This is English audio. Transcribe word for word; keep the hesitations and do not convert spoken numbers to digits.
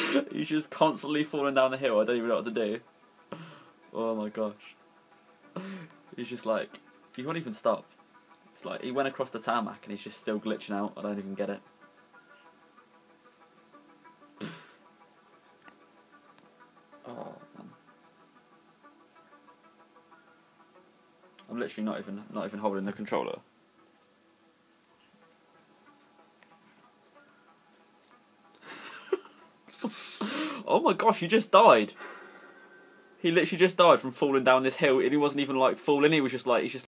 He's just constantly falling down the hill. I don't even know what to do. Oh my gosh. He's just like, he won't even stop. It's like, he went across the tarmac and he's just still glitching out. I don't even get it. Oh, man. I'm literally not even, not even holding the controller. Oh my gosh, he just died. He literally just died from falling down this hill, and he wasn't even like falling, he was just like, he's just